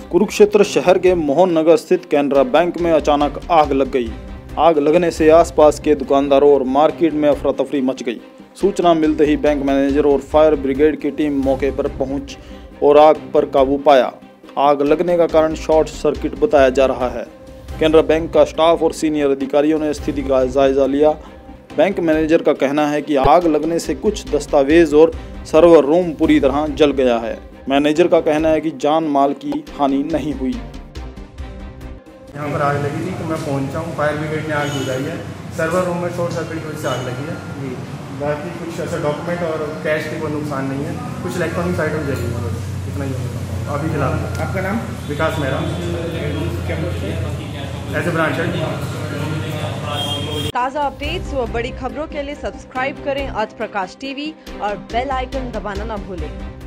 कुरुक्षेत्र शहर के मोहन नगर स्थित कैनरा बैंक में अचानक आग लग गई। आग लगने से आसपास के दुकानदारों और मार्केट में अफरा तफरी मच गई। सूचना मिलते ही बैंक मैनेजर और फायर ब्रिगेड की टीम मौके पर पहुंच और आग पर काबू पाया। आग लगने का कारण शॉर्ट सर्किट बताया जा रहा है। कैनरा बैंक का स्टाफ और सीनियर अधिकारियों ने स्थिति का जायजा लिया। बैंक मैनेजर का कहना है कि आग लगने से कुछ दस्तावेज और सर्वर रूम पूरी तरह जल गया है। मैनेजर का कहना है कि जान माल की हानि नहीं हुई। यहाँ पर आग लगी थी तो मैं पहुँचा हूँ, फायर ब्रिगेड ने आग बुझाई है। सर्वर रूम में शॉर्ट सर्किट की वजह से आग लगी है जी। बाकी कुछ ऐसा डॉक्यूमेंट और कैश की कोई नुकसान नहीं है। कुछ इलेक्ट्रॉनिक्स आइटम जली है, इतना ही है अभी फिलहाल। आपका नाम? Vikas Mehra, as a branch head. ताज़ा अपडेट्स व बड़ी खबरों के लिए सब्सक्राइब करें आज प्रकाश टीवी और बेल आइकन दबाना न भूलें।